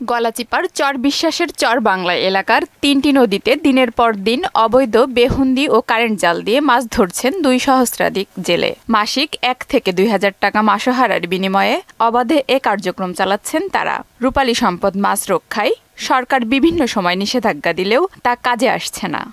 গলাচিপার চর বিশ্বাসের চর বাংলা এলাকার ৩টি নদীতে দিনের পর দিন অবৈধ বেহুন্দি ও কারেন্ট জাল দিয়ে মাছ ধরছেন ২ সহস্রাধিক জেলে। মাসিক ১ থেকে ২,০০০ টাকা মাসোহারার বিনিময়ে অবাধে এ কার্যক্রম চালাচ্ছেন তারা। রূপালী সম্পদ মাছ রক্ষায় সরকার বিভিন্ন সময় নিষেধাজ্ঞা দিলেও তা কাজে আসছে না।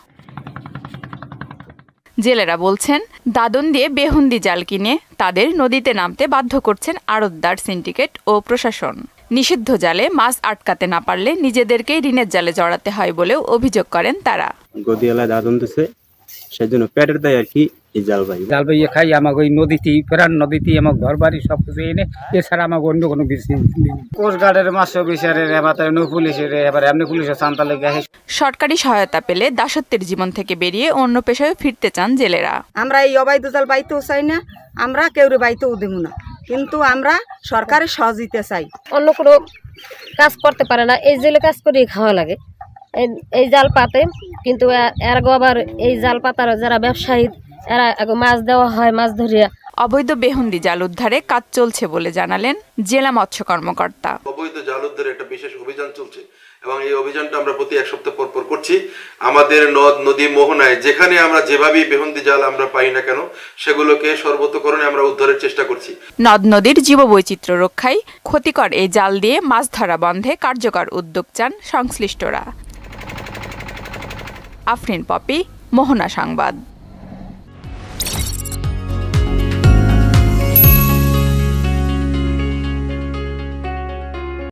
জেলেরা বলছেন, দাদন দিয়ে বেহুন্দি জাল কিনে তাদের নদীতে নামতে বাধ্য করছেন আড়তদার, সিন্ডিকেট ও প্রশাসন। নিষিদ্ধ জালে মাছ আটকাতে না পারলে নিজেদেরকেই ঋণের জালে জড়াতে হয় বলেও অভিযোগ করেন তারা। গদিয়ালায় দাদন দিছে, সেজন্য পেটের দায় আর কি এই জাল বাইয়ে খাই। আমাকে ওই নদীতেই ফেরান, নদীতেই আমার ঘর বাড়ি সব কিছু এনে, এছাড়া আমাকে অন্য কোনো কিছু। কোস্টগার্ডের মাছ অফিসারের নৌ পুলিশের এবার এমনি পুলিশের সান্তা লেগে। সরকারি সহায়তা পেলে দাসত্বের জীবন থেকে বেরিয়ে অন্য পেশায় ফিরতে চান জেলেরা। আমরা এই অবৈধ জাল বাইতেও চাই না, আমরা কেউরে বাইতেও দেব না, কিন্তু আমরা সরকারের সহযোগিতা চাই। অন্য কোনো কাজ করতে পারে না, এই জেলে কাজ করে খাওয়া লাগে এই জাল পাতে। কিন্তু এর আবার এই জাল পাতার যারা ব্যবসায়ী এরা মাছ দেওয়া হয়, মাছ ধরিয়া। অবৈধ বেহুন্দি জাল উদ্ধারে কাজ চলছে বলে জানালেন জেলা মৎস্য কর্মকর্তা। অবৈধ জাল উদ্ধারে একটা বিশেষ অভিযান চলছে এবং এই অভিযানটা আমরা প্রতি ১ সপ্তাহ পর করছি। আমাদের নদ নদী মোহনায় যেখানে আমরা যেভাবেই বেহুন্দি জাল আমরা পাই না কেন, সেগুলোকে সর্বতোকরণে আমরা উদ্ধারের চেষ্টা করছি। নদ নদীর জীববৈচিত্র্য রক্ষায় ক্ষতিকর এই জাল দিয়ে মাছ ধরা বন্ধে কার্যকর উদ্যোগ চান সংশ্লিষ্টরা। আফরিন পপি, মোহনা সংবাদ।